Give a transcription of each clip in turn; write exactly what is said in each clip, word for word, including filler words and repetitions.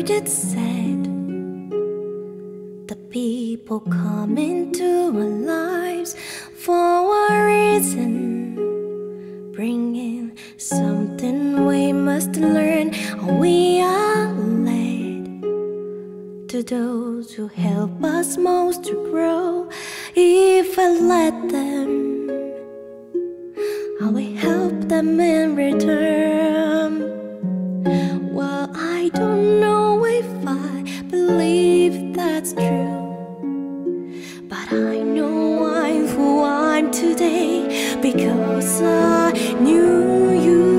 heard it said the people come into our lives for a reason, bringing something we must learn. We are led to those who help us most to grow. If I let them, I will help them in return. Well, I don't know if I believe that's true, but I know I'm who I'm today because I knew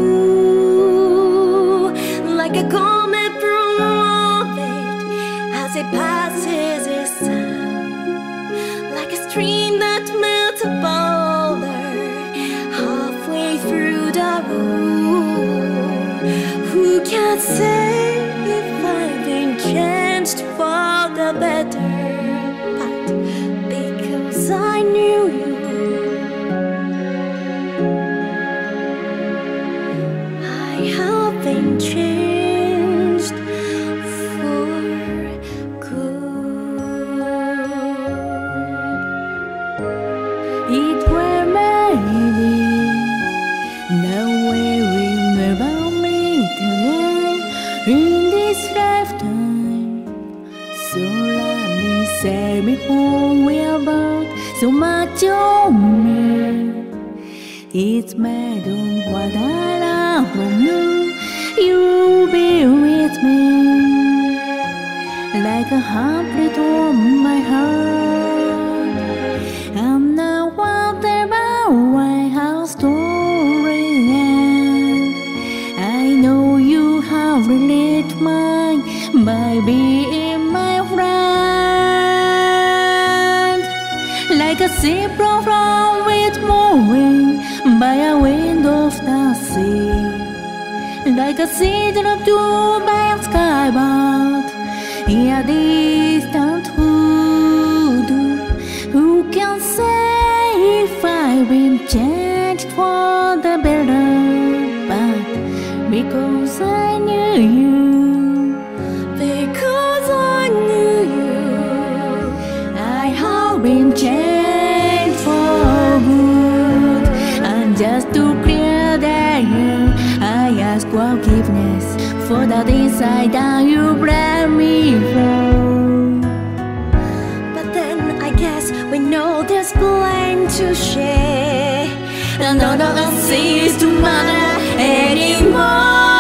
you. Like a comet from orbit as it passes its time, like a stream that melts a boulder halfway through the road. Who can say if I've been changed for the better? But because I knew you, I have been changed for good. It were maybe no way remember me today in this lifetime. So let me say before we are about so much on me. It's made of what I love from you. You'll be with me like a heartbeat on my heart. And I wonder about why our story ends. I know you have relieved mine by being my friend. Like a ship from with moving by a wind of the sea, like a season of dew by a skybird in a distant wood. Who can say if I've been changed for the better? But because I knew you, because I knew you, I have been changed for good. And just to clear the air, I ask forgiveness for the inside that you blame me for. but then I guess we know there's blame to share, and none of us seems to matter anymore.